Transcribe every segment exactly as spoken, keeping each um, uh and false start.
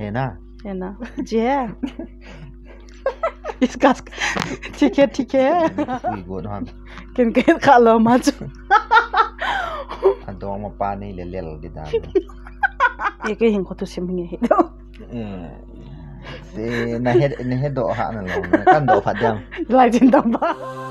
है ना है ना जी है इसका ठीक है ठीक है कोई गोद हम किन के खा लो मच अदों में पानी ले ले दी दाम ये के हिंग को तो सिमिंग है दो से नहे नहे दो हाँ ना लो kan दो फद्यम लाइक जिंदा बा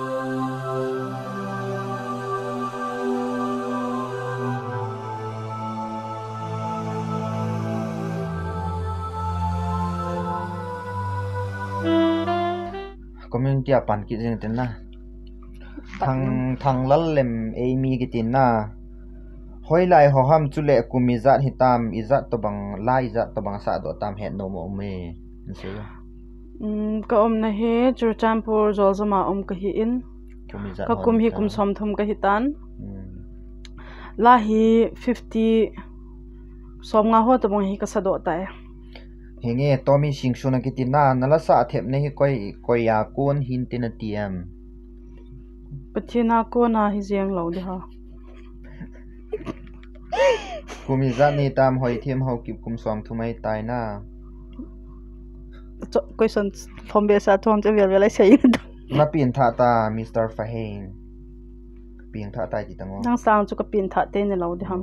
community apan ki jeng tin na thang thang lal lem amy ki tin na hoi lai ho ham chule kumizat hitam izat to bang lai izat to bang sa do tam het no mo me nse um ka om na he churchampur zolzama om ka hi in ka kum hi kum som thum ka hi tan la hi fifty som nga ho to bang hi ka sa do ta henge Tommy Singsu na kitina nala sa thep ne hi koi koi ya kon hin tin tiam pathina ko na hi jeng lo de ha kumi za ni tam hoi them ho kip kum som thumai tai na question from be sa thom che vel vel ai sei na pin tha ta Mister Fahin pin tha tai ti tango nang sang chu ka pin tha te ne lo de ham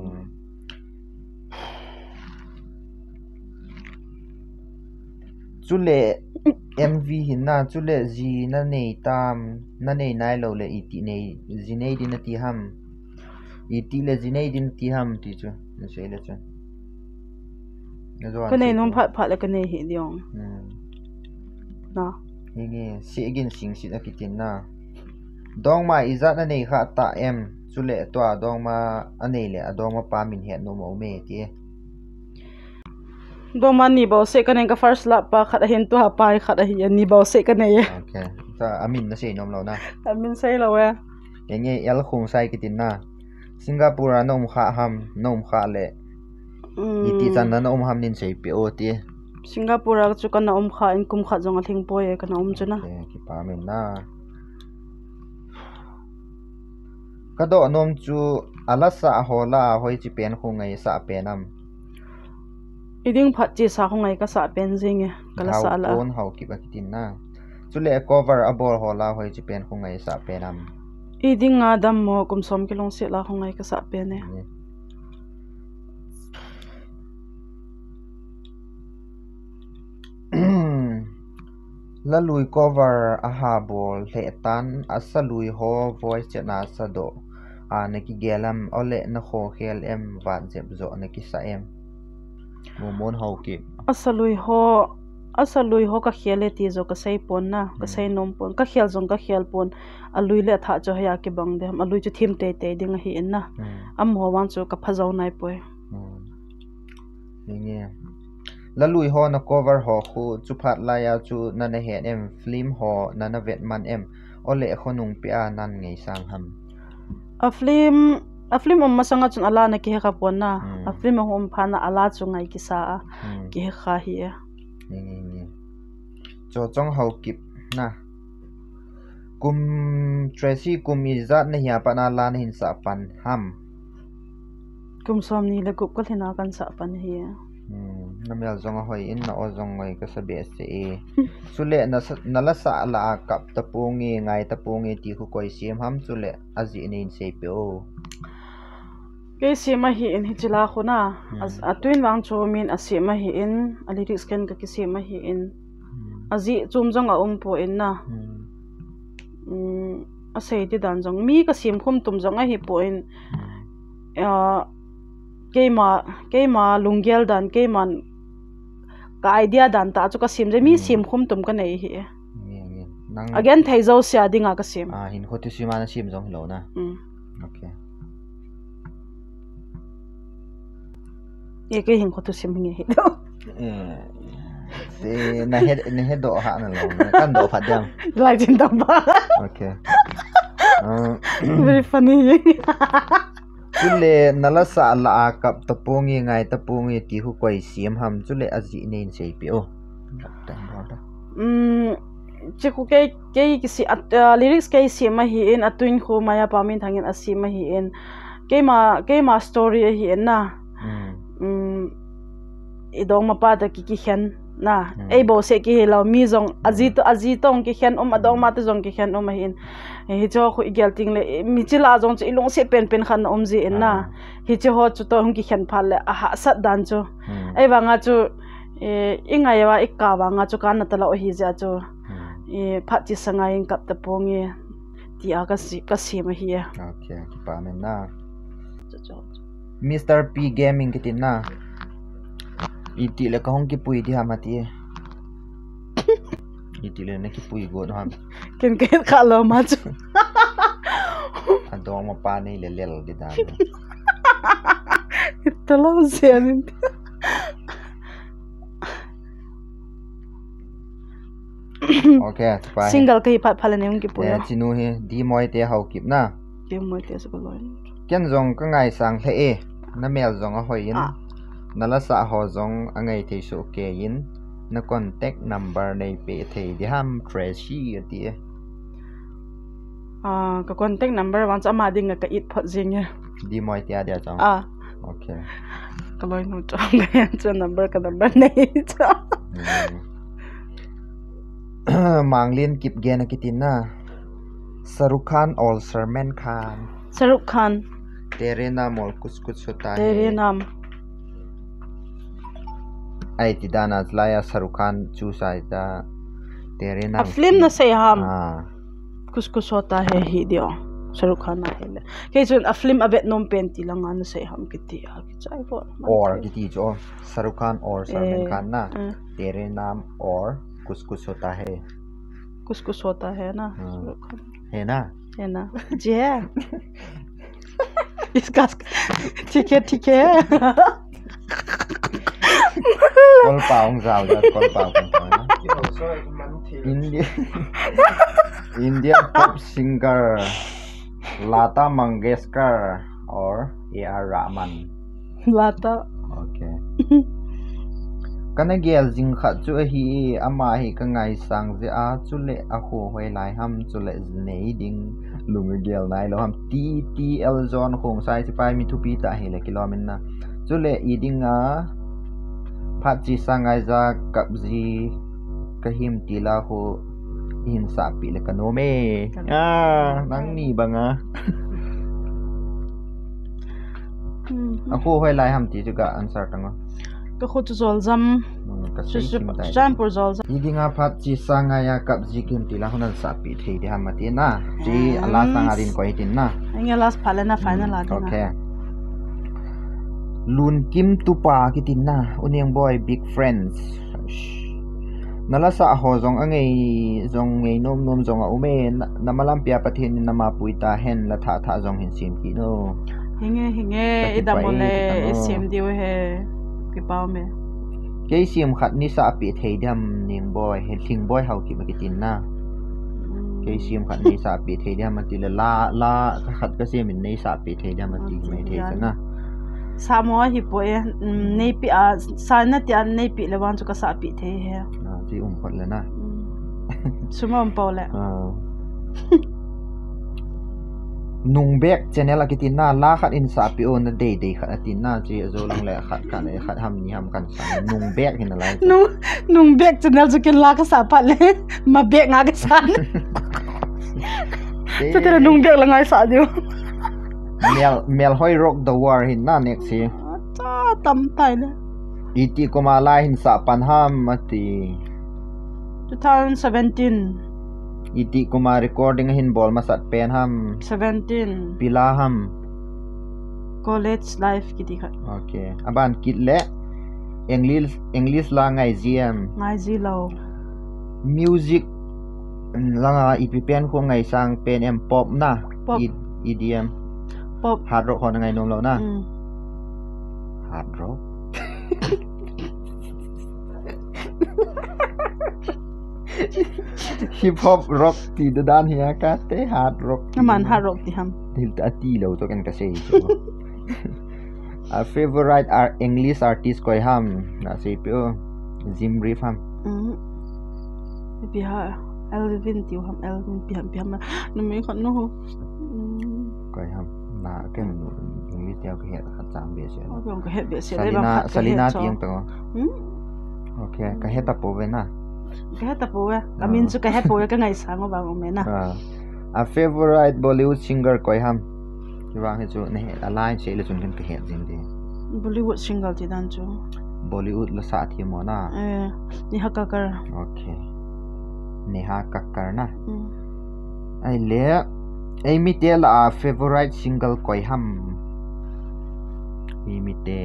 chule M V hinna chule ji na nei tam na nei nai lo le iti nei ji nei din ti ham iti le ji nei din ti ham ti chu na se le chu ko nei nom phat phat le ka nei hi diong na nge se again sing si na kitin na dong ma izat na nei kha ta em chule to dong ma anei le adong ma pa min he no mo me ti do man ni bo se kan ka first la pa khat hin to ha pa khat hi ni bo se kan ne okay ta amin na se nom lo na amin sai lo ya nge el khung sai kitin na Singapore nom kha ham nom kha le iti chan na nom ham nin sei pe o ti Singapore chu kan om kha in kum kha jong thing po e kan om chuna ki pa min na ka do nom chu ala sa hola hoi chi pen khu ngai sa penam iding phat chi sa ho ngai ka sa pen jing e kala sa la kon hau ki ba kitin na chu le cover abor hola hoi chi pen khu ngai sa penam iding adam mo kum som ki long se la ho ngai ka sa pen e la lui cover a ha bol le tan asa lui ho voice chana sa do a ne ki gelam ole na kho khel em van jeb zo ne ki sa em mo mon hau ki asalui ho asalui ho ka khele ti zo ka sei pon na ka sei nom pon ka khel jong ka khel pon alui le tha cho ya ki bang de alui chu thim te te ding hi en na am ho wan chu ka phajau nai poi nge la lui ho na cover ho khu chu phat la ya chu na na he em film ho na na vet man em ole khonung pe a nan ngei sang ham a film a film amma sanga chun ala na ki ha pon na a film hom phana ala chu ngai ki sa ki kha hi e nge cho chong hau kip na kum Tracy kum izat na hiya pa na la na hin sa pan ham kum som ni le gup ka thina kan sa pan hi namel zong hoi in na ozong ngoi ka sabe se e sule na nala sa la kap tapungi ngai tapungi ti khu koi sim ham sule azi nin se pe o ke sima hi in hichila khuna atwin wang cho min asima hi in alirik scan ka ki sima hi in azi chum jong a um po in na um asei ti dan jong mi ka sim khum tum jong a hi po in a keima keima lunggel dan keiman ka idea dan ta chu ka sim je mi sim khum tum ka nei hi again thai zo sia dinga ka sim a hin khotu sima na sim jong lo na okay ye ke hin khotu sim nge hi do se na he na he do ha na lo kan do phat jam like jin dam ba okay very funny chule nala sa la kap tapungi ngai tapungi ti hu koi sim ham chule aji nin sei pe o um chiku ke ke ki si lyrics ke si ma hi in atwin kho maya pamin thangin asi ma hi in ke ma ke ma story hi in na um idong mapa ta ki ki khen na ei bo se ki helo mi jong aji to aji tong ki khen om adong ma te jong ki khen om hin hi cho khu igel ting le mi chila jong chi long se pen pen khan om ji en na hi che ho chu to hum ki khen phal le a ha sat dan chu ei wanga chu e ingai wa ikka wanga chu kan na tala hi ja chu e phat chi sanga in kap ta pongi ti a ka si ka si ma hi okay ki pa men na Mister P Gaming kitin na iti le ka hong ki pui di hamati iti le na ki pui go no ham ken ke kha lo ma chu adong ma pa ni le lel di da talo zen okay pa single ke phat phale ne ki pui chinu he di moi te hau kip na di moi te so ko loi ken zong ka ngai sang the e na mel zong a hoin nala sa ho zong angai the so ke yin na contact number nei pe the di ham Tracy ati ah ka contact number wan cha ma ding ka it phot jing ya di moi tia dia chang ah okay ka loi nu chang ga cha number ka number nei cha manglin kip gen kitin na Saruk Khan or Salman Khan Saruk Khan तेरे नाम और कुछ कुछ होता है तेरे नाम आई तिदाना लाया शाहरुख खान चूसा इदा तेरे नाम फिल्म न से हम हां कुछ कुछ होता है ही दियो शाहरुख खान ना है के जो अ फिल्म अबेट नोम पेंटी लंगा न से हम किति आ कि चाय फो और किति जो शाहरुख खान और सलमान खान ना तेरे नाम और कुछ कुछ होता है कुछ कुछ होता है ना शाहरुख खान है ना है ना जी है इसका ठीक है ठीक है कॉल पाऊं जाओ जा कॉल पाऊं India India pop singer Lata Mangeshkar और A R Rahman Lata okay कने गेल जिंग खा चु ही अमा ही कंगाई सांग जे आ चुले आ हो होय lai ham chule nei ding lung gel nai lo ham t t l zone khong sai sipai mi thu pi ta he le kilomin na chule iding a phat chi sangai za kap ji kahim tila ho hin sa pi le kanome ah nang ni banga a ho hoy lai ham ti ju ga answer tang ka khu zol zam jam por zol zam idinga phat chi sanga ya kap ji kim tila honan sa pi thei de hamati na ji ala sanga din ko itin na anga last phala na final la okay lun kim tupa kitin na unyang boy big friends nala sa ho zong angai zong ngei nom nom zong a ume namalam pia pathin na ma puita hen la tha tha zong hin sim ki no hinge hinge idamole sim diu he ki pau me ke sim khat ni sa pi thei dam ning boy he thing boy hau ki makitin na ke sim khat ni sa pi thei dam mati la la khat ka sim min nei sa pi thei dam mati mai thei sana samo hi po e nei pi a sana ti an nei pi le wan chu ka sa pi thei he ji um khot le na sumom pau le nung bek channel akitin na la khat in sa pi on na day day khat atin na ji zo lang le khat kan e khat ham ni ham kan sa nung bek hin la nung nung bek channel chu ken la ka sa pa le ma bek nga ka sa te te nung bek la ngai sa dio mel mel hoi rock the war hin na next si ta tam tai le iti ko ma la hin sa pan ham mati twenty seventeen iti kuma recording hin bol masat pen ham seventeen pila ham college life kiti khat okay aban kit le english english la ngai gm ngai ji lo music langa ipi pen ko ngai sang pen em pop na e d m pop hard rock hon ngai nom lo na hard rock hip hop rock ti dan hiya ka te hard rock man hard rock ti ham dil ta ti lo to kan ka sei a favorite are english artist koi ham na sei pyo jim riff ham mm bi ha elvin ti ham elvin pi ham pi ham no me khon no koi ham na ken English dia ke het hat cham be se oh yong ke het be se Salina Salina tiang to hm okay ka het apo ve na ka het apo ve kamin chu ka het po ka ngai sang ba ngom me na a favorite Bollywood singer koi ham ki wang he chu ne alai se le chun kan ke het jin de Bollywood singer ti dan chu Bollywood la sa thi mo na eh ni ha ka kar okay neha kakkar na ai le ai mi te la favorite single koi ham ai mi te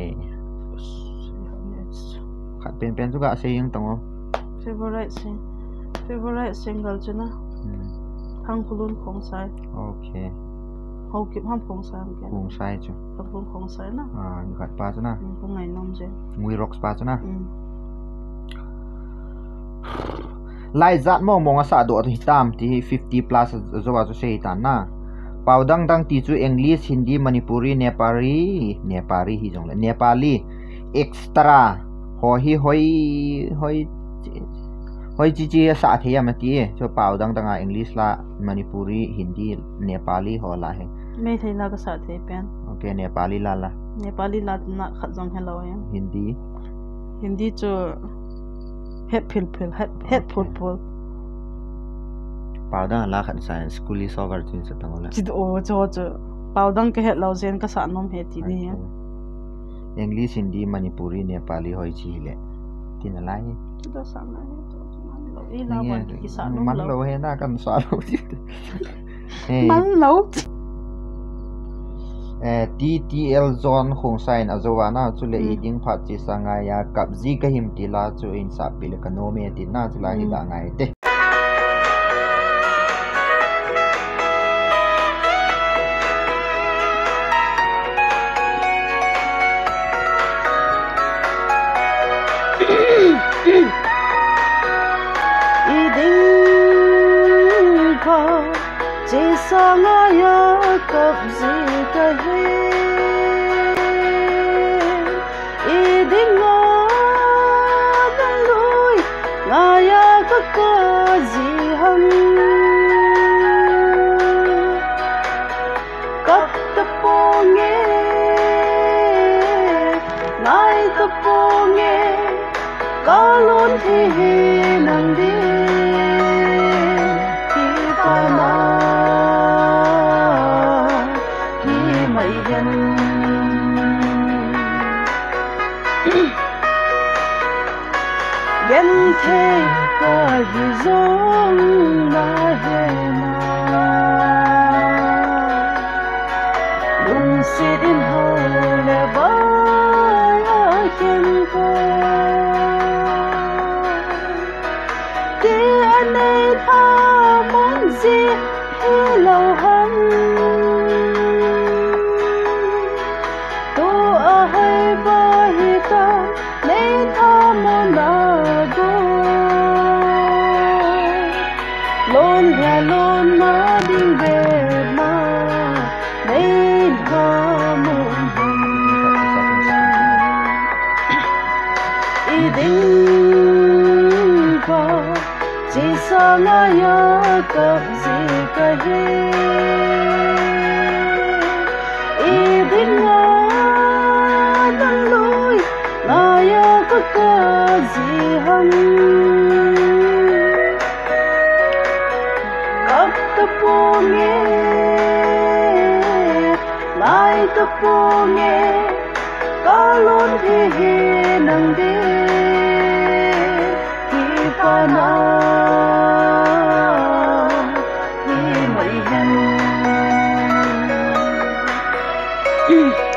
khat pen pen juga se yang tongo favorite sing favorite single chu na hang khulun khong sai okay ho kip ham khong sai ke khong sai chu khong khong sai na ah khat pa chu na ko ngai nom je ngui rocks pa chu na lai zat mo mong asa do hi tam ti fifty plus zo wa zo sei tan na paudang dang ti chu English Hindi Manipuri Nepali Nepali hi jong Nepali extra ho hi hoi hoi hoi chi chi sa the ya ma ti cho paudang dang English la Manipuri Hindi Nepali ho la he me thai la ka sa the pen okay Nepali la la Nepali la na khat jong hello ya Hindi Hindi chu het phil phil het het phul phul paudang la khat sa school is over chin sa tang la chi do cho cho paudang ke het lo zen ka sa nom he ti ni English Hindi Manipuri Nepali hoi chi le tin la hi do sa na he i la wa ki sa nom man lo he na kan sa lo ti man lo eh T T L zone khong sign azowana chu le eating phat chi sanga ya kapji ka him ti la chu in sa pil ka no me ti na chu la hi da ngai te eating phat chi sanga ya kapji ka hi eating na dan lui na ya ka ka ji ham kap ta po nge nai ta po nge ka lon thi hi nang di ki pa na ki mai hen gen the ka hi zong na he na lung si din ho le ba ya hen ko ti anei tha mon ji hi lo han to a hai ba hi ta nei tha mon na go lon ya lon ma ding be ma nei tha mon i ding pa chỉ sa na ya kap ji ka he i ding na dan lui na ya ka ka ji han kap ta po nge lai ta po nge ka lon thi he nang de ki pa na ki mai hen